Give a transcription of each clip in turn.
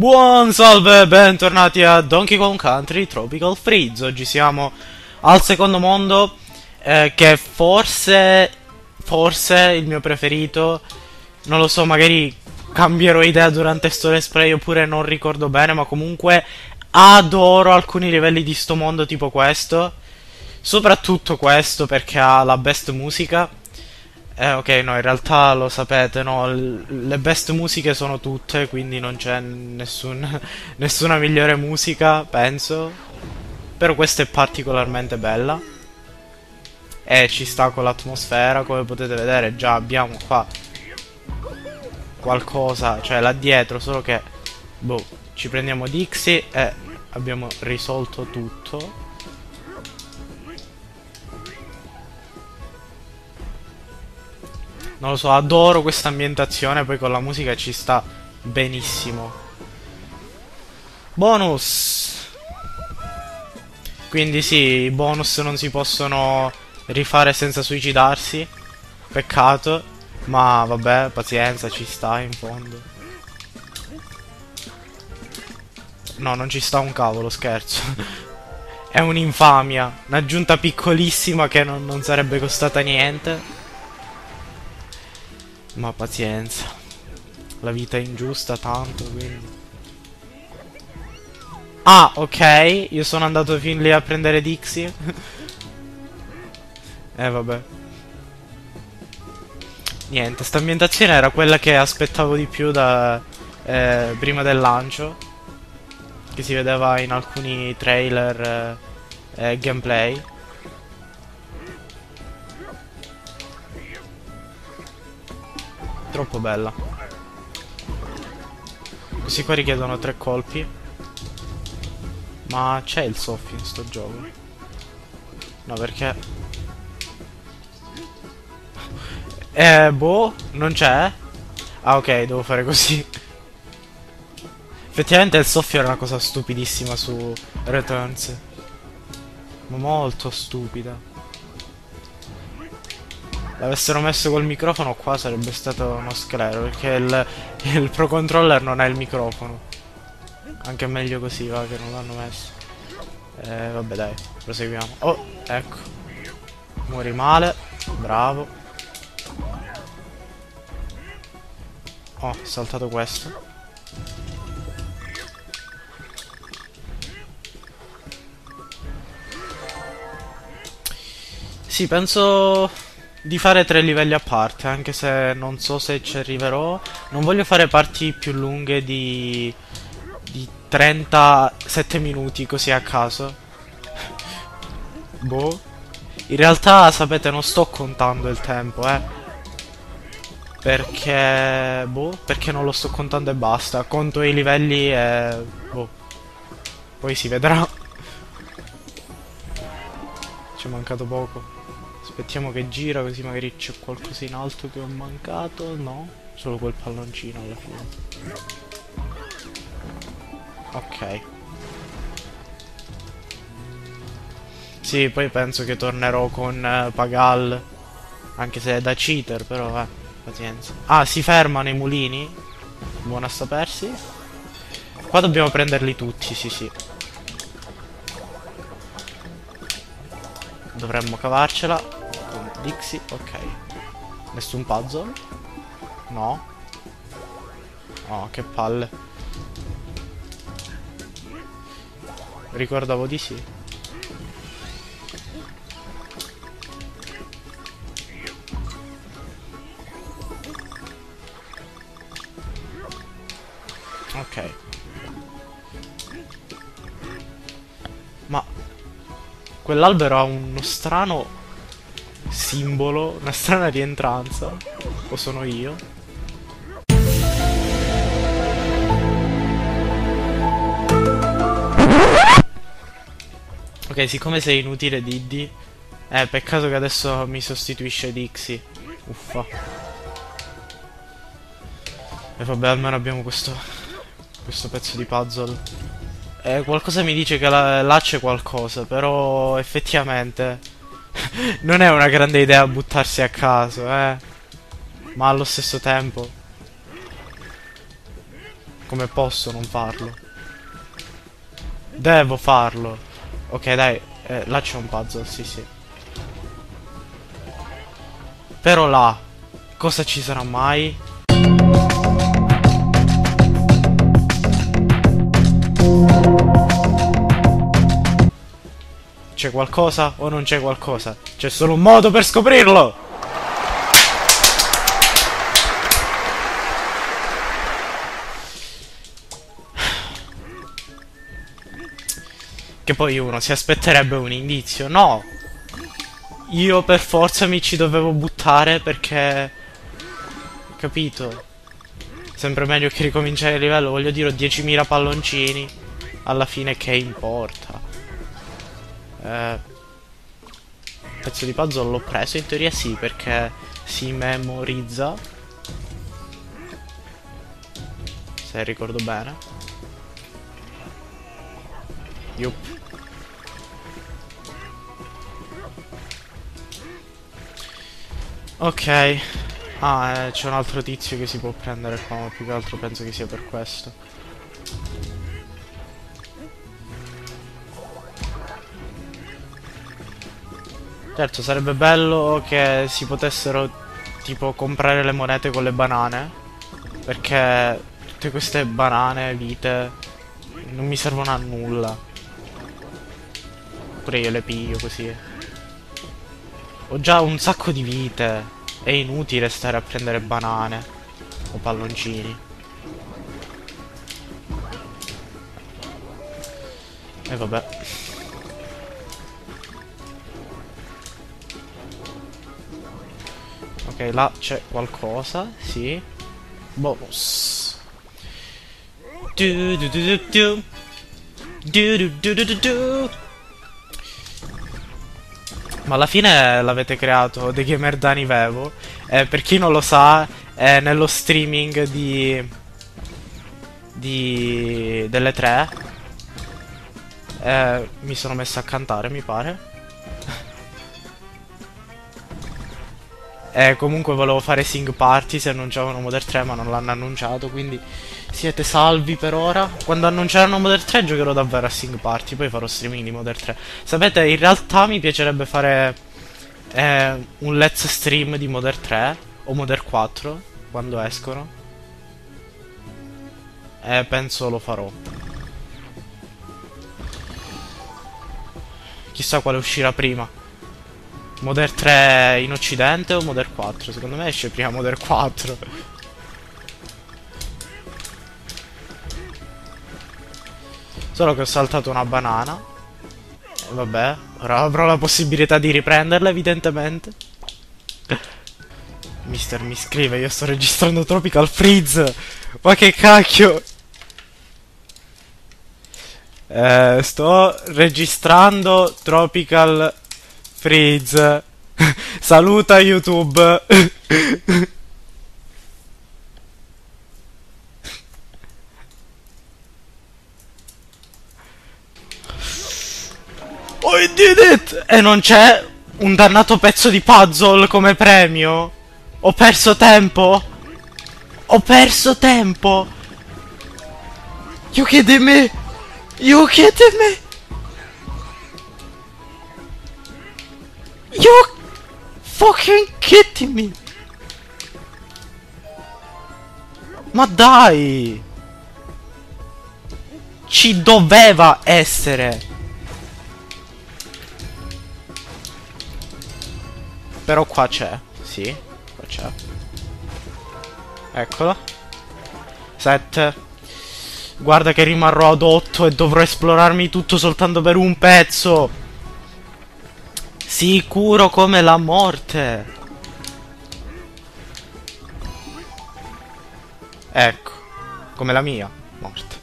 Buon salve, bentornati a Donkey Kong Country Tropical Freeze. Oggi siamo al secondo mondo, che forse il mio preferito. Non lo so, magari cambierò idea durante sto let's play oppure non ricordo bene, ma comunque adoro alcuni livelli di sto mondo tipo questo. Soprattutto questo perché ha la best musica. Ok, no, in realtà lo sapete, no, le best musiche sono tutte, quindi non c'è nessuna migliore musica, penso. Però questa è particolarmente bella. E ci sta con l'atmosfera, come potete vedere, già abbiamo qua qualcosa, cioè là dietro, solo che, boh, ci prendiamo Dixie e abbiamo risolto tutto. Non lo so, adoro questa ambientazione, poi con la musica ci sta benissimo. Bonus! Quindi sì, i bonus non si possono rifare senza suicidarsi. Peccato. Ma vabbè, pazienza, ci sta in fondo. No, non ci sta un cavolo, scherzo. È un'infamia. Un'aggiunta piccolissima che non sarebbe costata niente. Ma pazienza. La vita è ingiusta tanto, quindi. Ah, ok. Io sono andato fin lì a prendere Dixie. Vabbè. Niente, sta ambientazione era quella che aspettavo di più da prima del lancio. Che si vedeva in alcuni trailer e gameplay. Troppo bella. Questi qua richiedono 3 colpi. Ma c'è il soffio in sto gioco? No, perché... boh, non c'è? Ah, ok, devo fare così. Effettivamente il soffio era una cosa stupidissima su Returns. Ma molto stupida. L'avessero messo col microfono qua sarebbe stato uno sclero, perché il Pro Controller non ha il microfono. Anche meglio così, va, che non l'hanno messo. Vabbè dai, proseguiamo. Oh, ecco. Muori male, bravo. Oh, ho saltato questo. Sì, penso di fare 3 livelli a parte, anche se non so se ci arriverò. Non voglio fare parti più lunghe di 37 minuti così a caso. Boh. In realtà, sapete, non sto contando il tempo, perché... boh, perché non lo sto contando e basta. Conto i livelli e... boh. Poi si vedrà. Ci è mancato poco. Aspettiamo che gira, così magari c'è qualcosa in alto che ho mancato. No, solo quel palloncino alla fine. Ok. Sì, poi penso che tornerò con Pagal. Anche se è da cheater, però pazienza. Ah, si fermano i mulini. Buono a sapersi. Qua dobbiamo prenderli tutti, sì sì. Dovremmo cavarcela con Dixie, ok. Nessun puzzle? No. Oh, che palle. Ricordavo di sì. Ok. Ma quell'albero ha uno strano simbolo, una strana rientranza. O sono io? Ok, siccome sei inutile Diddy, peccato che adesso mi sostituisce Dixie. Uffa. E vabbè, almeno abbiamo questo pezzo di puzzle. Qualcosa mi dice che là c'è qualcosa, però effettivamente non è una grande idea buttarsi a caso, ma allo stesso tempo Come posso non farlo? Devo farlo. Ok, dai, là c'è un puzzle, sì, sì. Però là, cosa ci sarà mai? C'è qualcosa o non c'è qualcosa? C'è solo un modo per scoprirlo! Che poi uno si aspetterebbe un indizio. No! Io per forza mi ci dovevo buttare perché... Capito? Sempre meglio che ricominciare il livello. Voglio dire, ho 10.000 palloncini. Alla fine che importa? Pezzo di puzzle l'ho preso? In teoria sì, perché si memorizza. Se ricordo bene. Yup. Ok. Ah, c'è un altro tizio che si può prendere qua, ma più che altro penso che sia per questo. Certo, sarebbe bello che si potessero tipo comprare le monete con le banane, perché tutte queste banane, vite, non mi servono a nulla. Pure io le piglio così. Ho già un sacco di vite. È inutile stare a prendere banane o palloncini. E vabbè. Ok, là c'è qualcosa, sì. Bonus. Du du du du du. Du du du du du du. Ma alla fine l'avete creato The Gamer Dani Vevo. Per chi non lo sa, nello streaming delle 3 mi sono messo a cantare, mi pare. Comunque volevo fare Sing Party se annunciavano Modern 3, ma non l'hanno annunciato, quindi siete salvi per ora. Quando annunceranno Modern 3 giocherò davvero a Sing Party, poi farò streaming di Modern 3. Sapete, in realtà mi piacerebbe fare un let's stream di Modern 3 o Modern 4 quando escono. Penso lo farò. Chissà quale uscirà prima. Modern 3 in occidente o Modern 4? Secondo me esce prima Modern 4. Solo che ho saltato una banana. E vabbè, ora avrò la possibilità di riprenderla evidentemente. Mister mi scrive, io sto registrando Tropical Freeze. Ma che cacchio. Sto registrando Tropical Freeze. Saluta YouTube. Oh, I did it! E non c'è un dannato pezzo di puzzle come premio? Ho perso tempo? Ho perso tempo! You kidding me? You kidding me? You fucking kidding me? Ma dai! Ci doveva essere! Però qua c'è, sì, qua c'è. Eccolo. 7. Guarda che rimarrò ad 8 e dovrò esplorarmi tutto soltanto per un pezzo. Sicuro come la morte. Ecco, come la mia morte.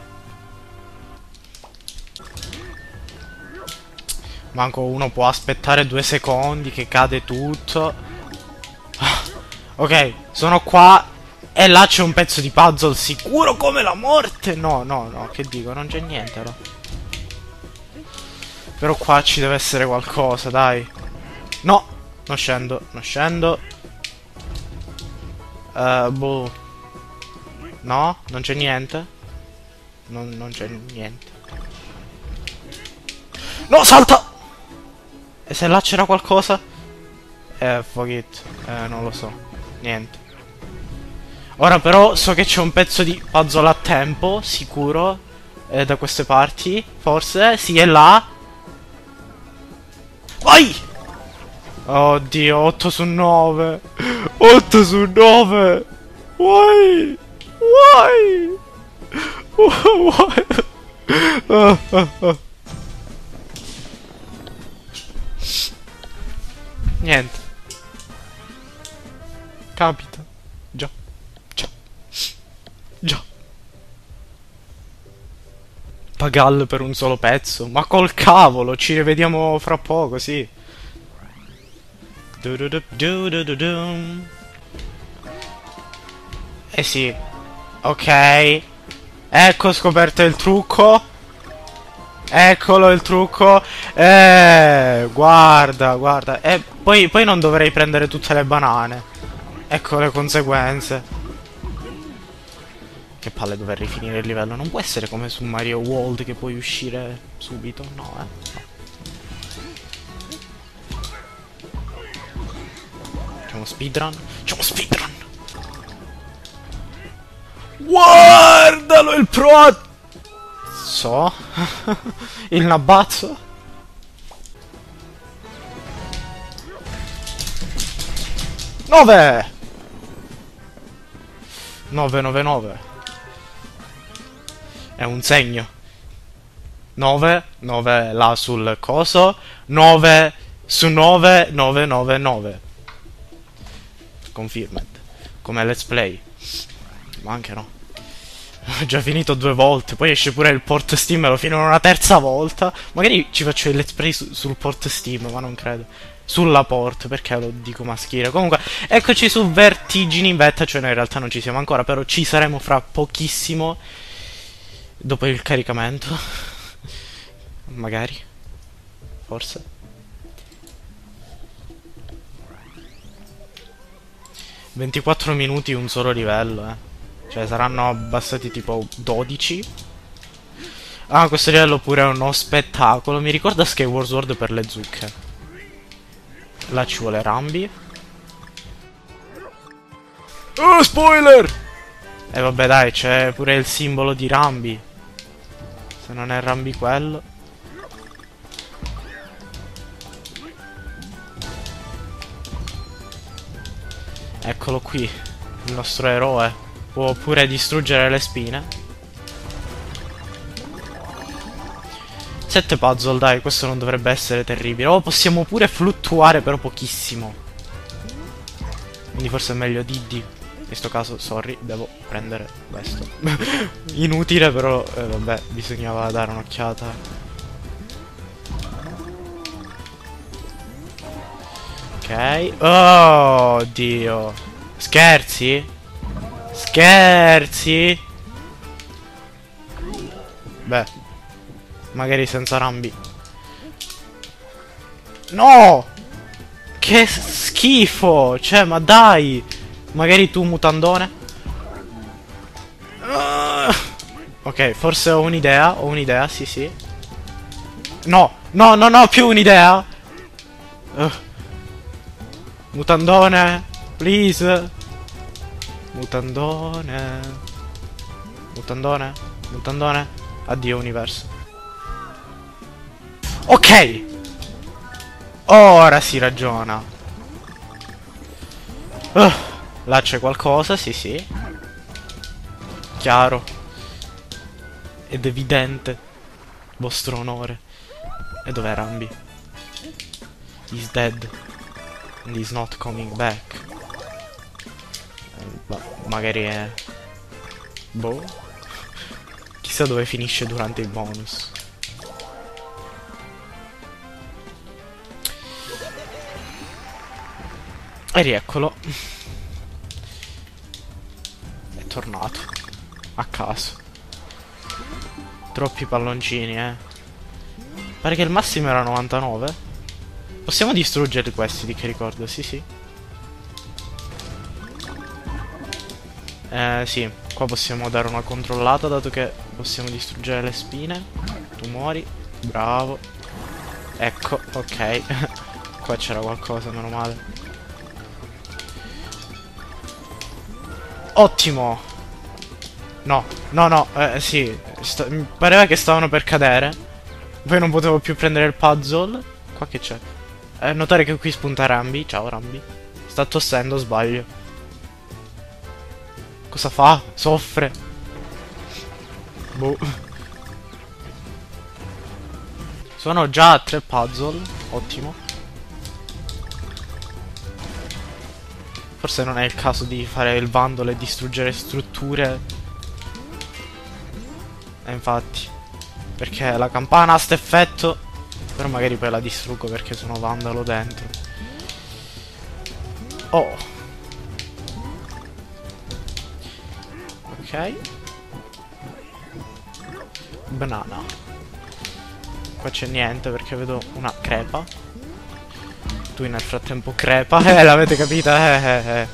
Manco uno può aspettare 2 secondi che cade tutto. Ok, sono qua e là c'è un pezzo di puzzle sicuro come la morte. No, no, no, che dico, non c'è niente allora. Però qua ci deve essere qualcosa, dai. No, non scendo, non scendo. Boh. No? Non c'è niente? Non c'è niente. No, salta! E se là c'era qualcosa? Fuck it. Non lo so. Niente. Ora però so che c'è un pezzo di puzzle a tempo, sicuro. Da queste parti, forse. Sì, è là. Vai! Oddio, 8 su 9. 8 su 9. Why? Why? Why? Niente. Capita. Già. Già. Già. Pagal per un solo pezzo. Ma col cavolo, ci rivediamo fra poco, sì. Eh sì. Ok. Ecco, ho scoperto il trucco. Eccolo il trucco. Guarda, guarda. E poi non dovrei prendere tutte le banane. Ecco le conseguenze. Che palle dover rifinire il livello. Non può essere come su Mario World che puoi uscire subito. No, no. Facciamo speedrun. Facciamo speedrun. Guardalo il pro. So. Il nabazzo. 9. 999. È un segno. 9, 9 là sul coso. 9 su 9, 999. Confirmed. Come let's play. Ma anche no. Ho già finito 2 volte. Poi esce pure il port Steam e lo finirò una terza volta. Magari ci faccio il let's play sul port Steam, ma non credo. Sulla port, perché lo dico maschile. Comunque, eccoci su Vertigini in Beta. Cioè, noi in realtà non ci siamo ancora, però ci saremo fra pochissimo. Dopo il caricamento. Magari. Forse. «24 minuti un solo livello, Cioè saranno abbassati tipo 12. Ah, questo livello pure è uno spettacolo. Mi ricorda Skyward Sword per le zucche. Là ci vuole Rambi. Oh, spoiler! E vabbè dai, c'è pure il simbolo di Rambi. Se non è Rambi quello. Eccolo qui, il nostro eroe. Può pure distruggere le spine. 7 puzzle, dai, questo non dovrebbe essere terribile. Oh, possiamo pure fluttuare, però pochissimo. Quindi forse è meglio Diddy. In questo caso, sorry, devo prendere questo. Inutile, però, vabbè, bisognava dare un'occhiata. Ok. Oh, Dio. Scherzi? Scherzi? Beh, magari senza Rambi. No! Che schifo! Cioè, ma dai! Magari tu, mutandone? Ok, forse ho un'idea, sì sì. No, no, no, no, più un'idea! Mutandone, please. Mutandone. Mutandone. Mutandone. Addio universo. Ok. Ora si ragiona. Là c'è qualcosa, sì sì. Chiaro. Ed evidente. Vostro onore. E dov'è Rambi? He's dead. And he's not coming back. Magari è... boh. Chissà dove finisce durante il bonus. E rieccolo. È tornato. A caso. Troppi palloncini, Pare che il massimo era 99. Possiamo distruggerli questi, di che ricordo, sì sì. Sì, qua possiamo dare una controllata dato che possiamo distruggere le spine. Tu muori. Bravo. Ecco, ok. Qua c'era qualcosa, meno male. Ottimo. No, no, no, sì. Mi pareva che stavano per cadere. Poi non potevo più prendere il puzzle. Qua che c'è? Notare che qui spunta Rambi. Ciao Rambi. Sta tossendo, sbaglio. Cosa fa? Soffre. Boh. Sono già a 3 puzzle. Ottimo. Forse non è il caso di fare il vandalo e distruggere strutture. Infatti. Perché la campana ha sto effetto. Però magari poi la distruggo perché sono vandalo dentro. Oh. Ok. Banana. Qua c'è niente perché vedo una crepa. Tu nel frattempo crepa. L'avete capita?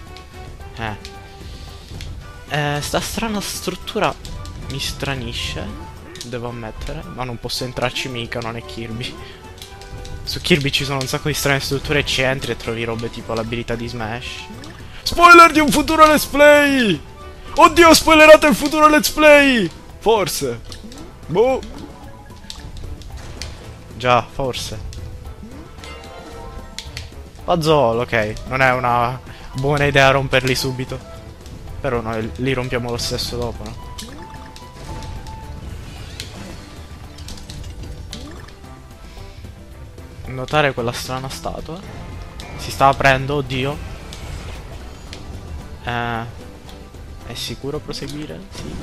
Sta strana struttura mi stranisce. Devo ammettere. Ma non posso entrarci mica, non è Kirby. Su Kirby ci sono un sacco di strane strutture e ci entri e trovi robe tipo l'abilità di Smash. Spoiler di un futuro let's play! Oddio, ho spoilerato il futuro let's play! Forse. Boh. Già, forse. Puzzle, ok. Non è una buona idea romperli subito. Però noi li rompiamo lo stesso dopo, no? Notare quella strana statua. Si sta aprendo, oddio. È sicuro proseguire? Sì.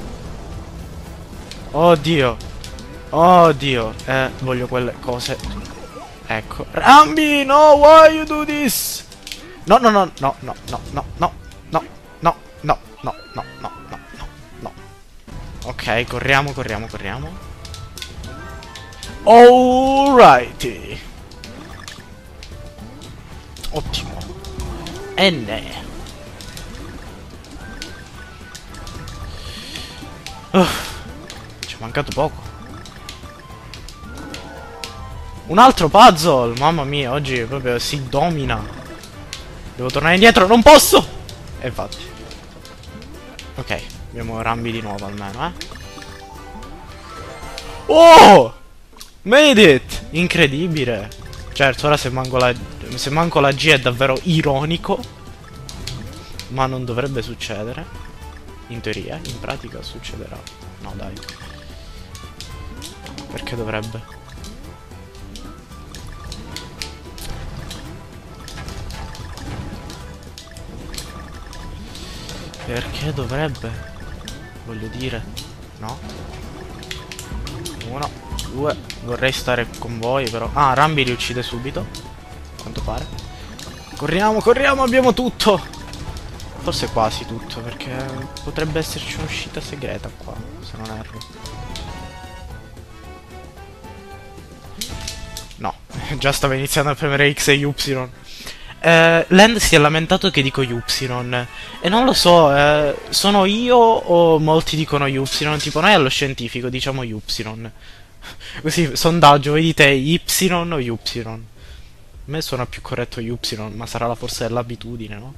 Oddio. Oddio. Voglio quelle cose. Ecco. Rambi, no, why you do this? No, no, no, no, no, no, no, no, no, no, no, no, no, no, no, no. Ok, corriamo, corriamo, corriamo. Alrighty. Ottimo. N. Ci è mancato poco. Un altro puzzle. Mamma mia, oggi proprio si domina. Devo tornare indietro, non posso. E infatti. Ok, abbiamo Rambi di nuovo almeno, Oh! Made it! Incredibile. Certo, ora se manco la G è davvero ironico. Ma non dovrebbe succedere. In teoria, in pratica succederà. No, dai. Perché dovrebbe? Perché dovrebbe? Voglio dire. No? 1, 2. Vorrei stare con voi però. Ah, Rambi li uccide subito. A quanto pare. Corriamo, corriamo, abbiamo tutto. Forse quasi tutto, perché potrebbe esserci un'uscita segreta qua, se non erro. No, già stava iniziando a premere X e Y. Land si è lamentato che dico Y. E non lo so, sono io o molti dicono Y? Tipo noi allo scientifico diciamo Y. Così, sondaggio, voi dite Y o Y? A me suona più corretto Y, ma sarà la forza dell'abitudine, no?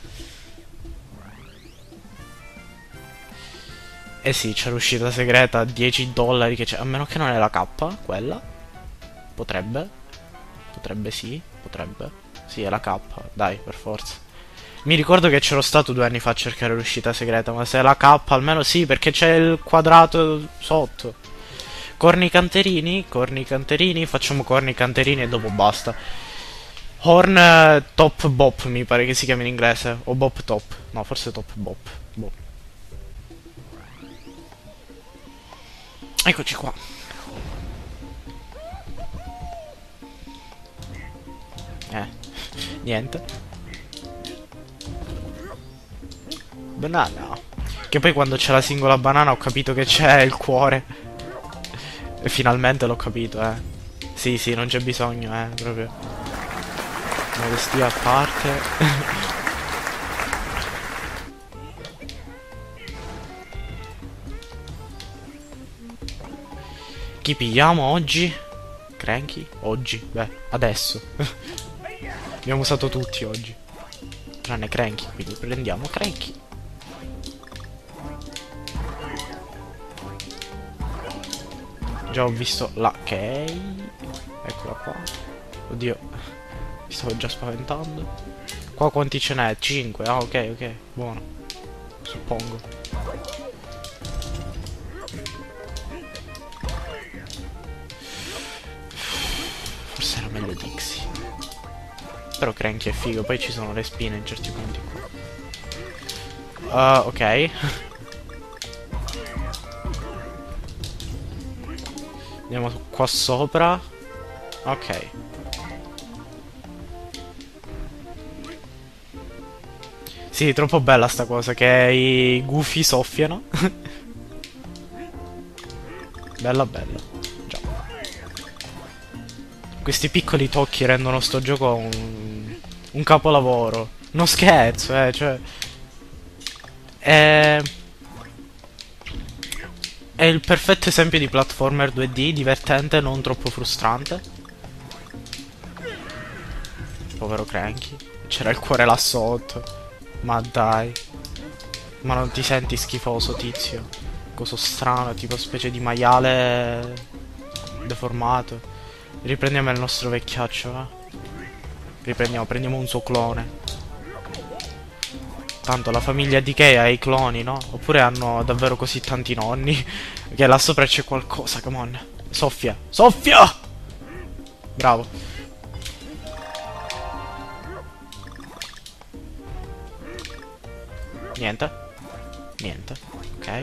Eh sì, c'è l'uscita segreta, $10 che c'è. A meno che non è la K, quella. Potrebbe. Potrebbe sì, potrebbe. Sì, è la K, dai, per forza. Mi ricordo che c'ero stato 2 anni fa a cercare l'uscita segreta, ma se è la K almeno sì, perché c'è il quadrato sotto. Corni canterini, facciamo corni canterini e dopo basta. Horn top bop mi pare che si chiami in inglese, o bop top. No, forse top bop. Boh. Eccoci qua. Niente. Banana. Che poi quando c'è la singola banana ho capito che c'è il cuore. E finalmente l'ho capito, Sì, sì, non c'è bisogno, proprio. Modestia a parte. Chi pigliamo oggi? Cranky? Oggi? Beh, adesso. Abbiamo usato tutti oggi. Tranne Cranky, quindi prendiamo Cranky. Già ho visto la Kay. Eccola qua. Oddio, mi stavo già spaventando. Qua quanti ce n'è? 5. Ah, ok, ok, buono. Suppongo. Forse era meglio Dixie. Però Cranky è figo, poi ci sono le spine in certi punti qua. Ok. Andiamo qua sopra. Ok. Sì, troppo bella sta cosa, che i gufi soffiano. Bella bella. Già. Questi piccoli tocchi rendono sto gioco un capolavoro. Non scherzo, cioè... È il perfetto esempio di platformer 2D, divertente, non troppo frustrante. Povero Cranky. C'era il cuore là sotto. Ma dai. Ma non ti senti schifoso, tizio? Coso strano, tipo specie di maiale deformato. Riprendiamo il nostro vecchiaccio, va? Prendiamo un suo clone. Tanto la famiglia di Kay ha i cloni, no? Oppure hanno davvero così tanti nonni? Che là sopra c'è qualcosa, come on. Soffia! Soffia! Bravo. Niente. Niente. Ok.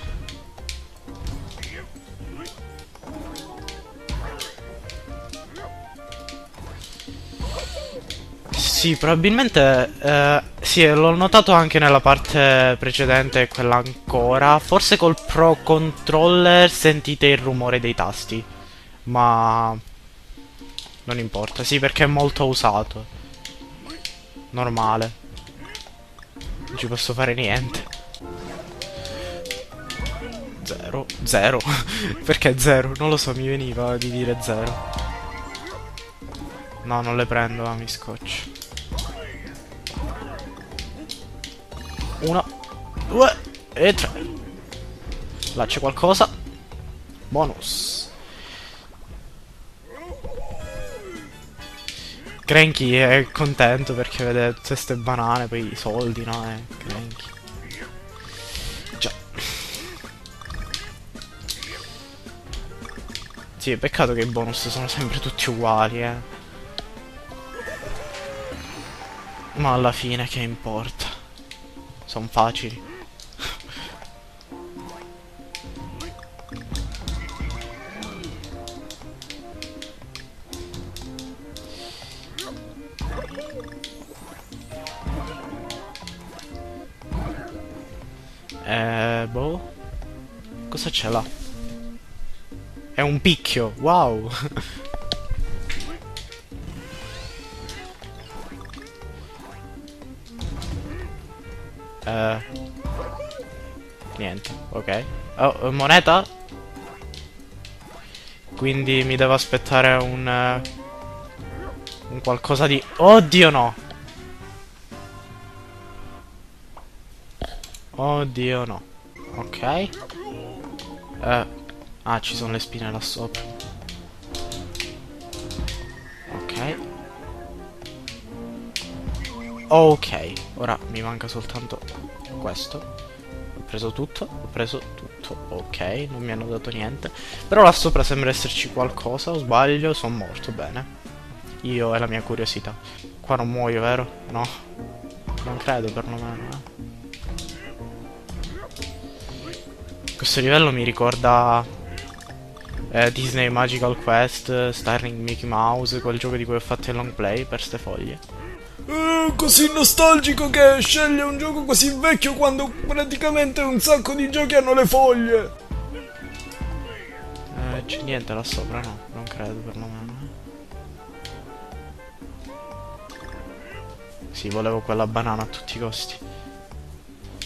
Sì, probabilmente sì, l'ho notato anche nella parte precedente, quella ancora. Forse col Pro Controller sentite il rumore dei tasti, ma non importa. Sì, perché è molto usato. Normale. Non ci posso fare niente. Zero. Zero. Perché zero? Non lo so, mi veniva di dire zero. No, non le prendo, mi scoccio. 1, 2 e 3. Là c'è qualcosa. Bonus. Cranky è contento perché vede tutte ste banane, poi i soldi, no? Cranky. Già. Sì, peccato che i bonus sono sempre tutti uguali, Ma alla fine che importa? Sono facili. Boh. Cosa c'è là? È un picchio, wow. Niente, ok. Oh, moneta? Quindi mi devo aspettare un qualcosa di... Oddio no! Oddio no. Ok. Ah, ci sono le spine là sopra. Ok. Ok. Ora mi manca soltanto questo. Ho preso tutto. Ho preso tutto. Ok. Non mi hanno dato niente. Però là sopra sembra esserci qualcosa. O sbaglio? Sono morto. Bene. Io e la mia curiosità. Qua non muoio, vero? No. Non credo perlomeno, Questo livello mi ricorda Disney Magical Quest, starring Mickey Mouse, quel gioco di cui ho fatto il long play per ste foglie. Così nostalgico che sceglie un gioco così vecchio quando praticamente un sacco di giochi hanno le foglie. C'è niente là sopra, no? Non credo perlomeno. Sì, volevo quella banana a tutti i costi.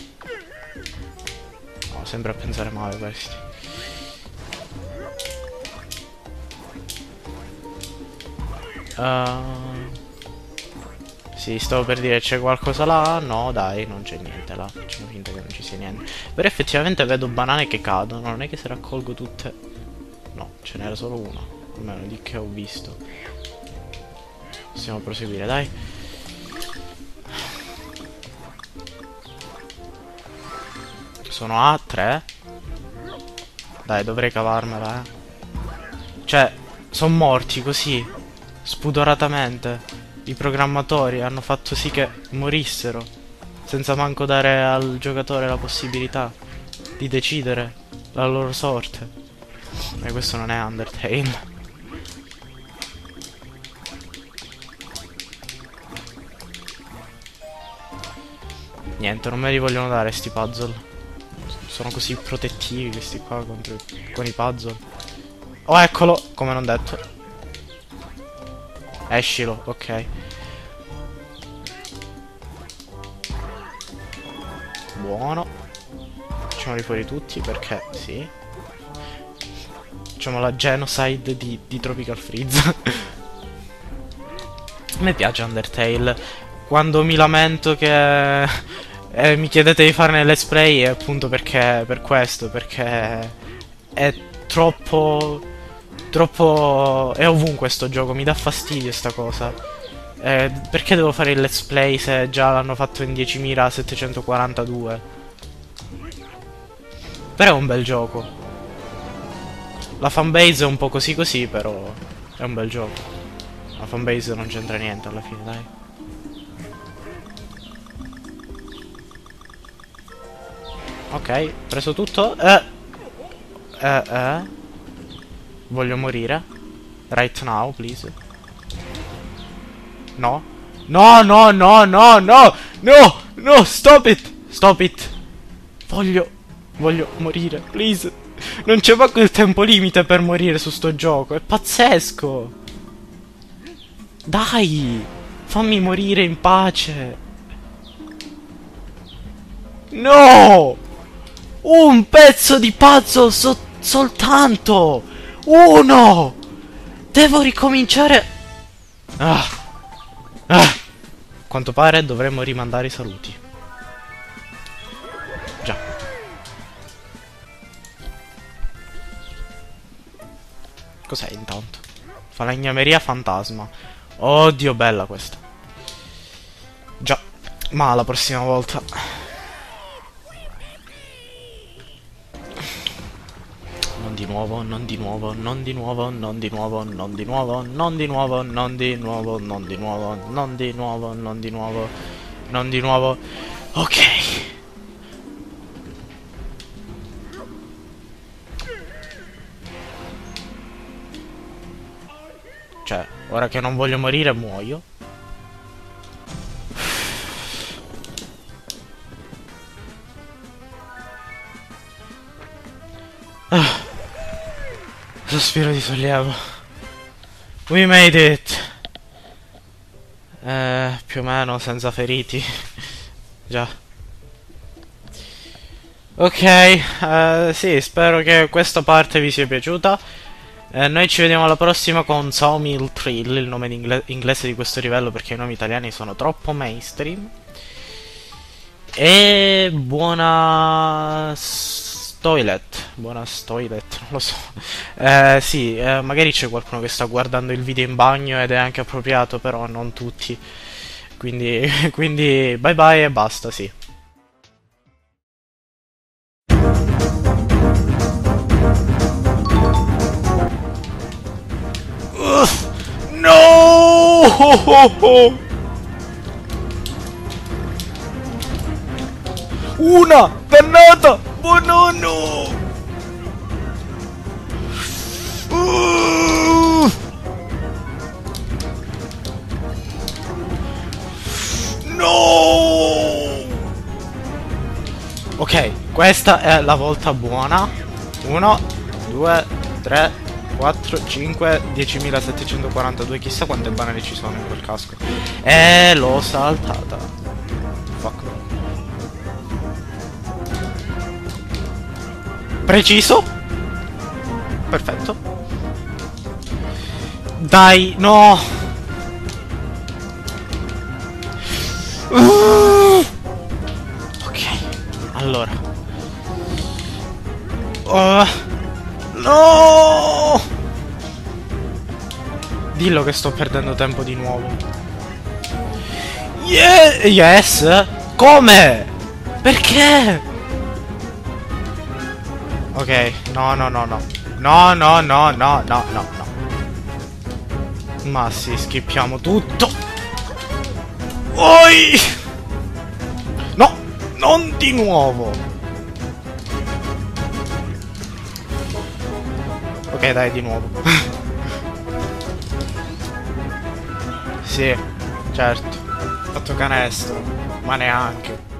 No, sembra a pensare male questi. Sì, stavo per dire c'è qualcosa là. No, dai, non c'è niente là. Facciamo finta che non ci sia niente. Però effettivamente vedo banane che cadono. Non è che se raccolgo tutte. No, ce n'era solo una. Almeno di che ho visto. Possiamo proseguire, dai. Sono a 3. Dai, dovrei cavarmela, Cioè, sono morti così, spudoratamente. I programmatori hanno fatto sì che morissero, senza manco dare al giocatore la possibilità di decidere la loro sorte. E questo non è Undertale. Niente, non me li vogliono dare sti puzzle. Sono così protettivi questi qua con i puzzle. Oh, eccolo, come non detto. Escilo, ok. Buono. Facciamoli fuori tutti perché sì. Facciamo la genocide di Tropical Freeze. A me piace Undertale. Quando mi lamento che mi chiedete di farne let's play è appunto perché per questo, perché è troppo è ovunque sto gioco, mi dà fastidio sta cosa. Perché devo fare il let's play se già l'hanno fatto in 10.742? Però è un bel gioco. La fanbase è un po' così così, però è un bel gioco. La fanbase non c'entra niente alla fine, dai. Ok, preso tutto. Voglio morire. Right now, please. No. No, no, no, no, no. No, no, stop it. Stop it. Voglio morire, please. Non c'è manco il tempo limite per morire su sto gioco. È pazzesco. Dai, fammi morire in pace. No! Un pezzo di puzzle soltanto! Uno! Devo ricominciare. A quanto pare dovremmo rimandare i saluti. Già. Cos'è intanto? Falegnameria fantasma. Oddio, bella questa. Già. Ma la prossima volta. Non di nuovo, non di nuovo, non di nuovo, non di nuovo, non di nuovo, non di nuovo, non di nuovo, non di nuovo, non di nuovo, non di nuovo, non di nuovo. Ok. Cioè, ora che non voglio morire, muoio. Sospiro di sollievo. We made it. Più o meno senza feriti. Già. Ok, sì, spero che questa parte vi sia piaciuta. Noi ci vediamo alla prossima con Sawmill Trill, il nome inglese di questo livello perché i nomi italiani sono troppo mainstream. E buona buona toilet, non lo so. Sì, magari c'è qualcuno che sta guardando il video in bagno ed è anche appropriato, però non tutti. Quindi, quindi bye bye e basta, sì. No! Una pennata! Oh no no! No! Ok, questa è la volta buona. 1, 2, 3, 4, 5, 10.742. Chissà quante banane ci sono in quel casco. E l'ho saltata. Fuck no. Preciso. Perfetto. Dai, no. Ok, allora. No! Dillo che sto perdendo tempo di nuovo. Yes? Come? Perché? Ok, no, no, no, no. No, no, no, no, no, no, no. Ma sì, schippiamo tutto. Oi! No, non di nuovo. Ok, dai, di nuovo. Sì, certo. Ho fatto canestro, ma neanche.